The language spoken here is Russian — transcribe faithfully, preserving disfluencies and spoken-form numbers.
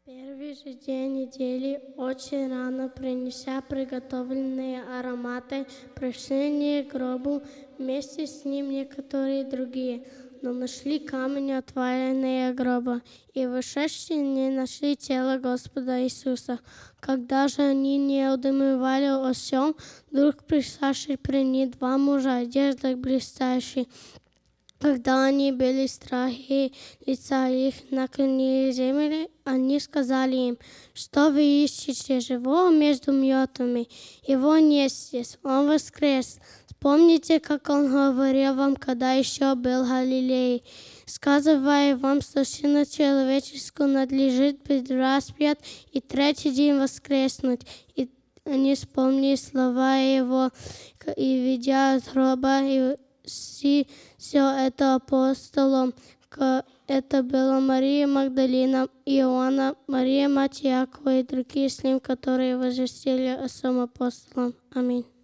Первый же день недели, очень рано, принеся приготовленные ароматы, пришли они к гробу, вместе с ним некоторые другие, но нашли камень, отваленный от гроба, и вышедшие не нашли тело Господа Иисуса. Когда же они не удумывали о сем, вдруг пришедшие при них два мужа, одежда блистающие. Когда они были в страхе, лица их наклонили землю, они сказали им: что вы ищете живого между мертвыми? Его нет здесь, он воскрес. Вспомните, как он говорил вам, когда еще был в Галилее, сказывая вам, что Сыну Человеческому надлежит быть распят и третий день воскреснуть. И они вспомнили слова его, и, видя от гроба, и все это апостолом. Это была Мария Магдалина, Иоанна, Мария, мать Иакова и другие с ним, которые возвестили о сом апостолам. Аминь.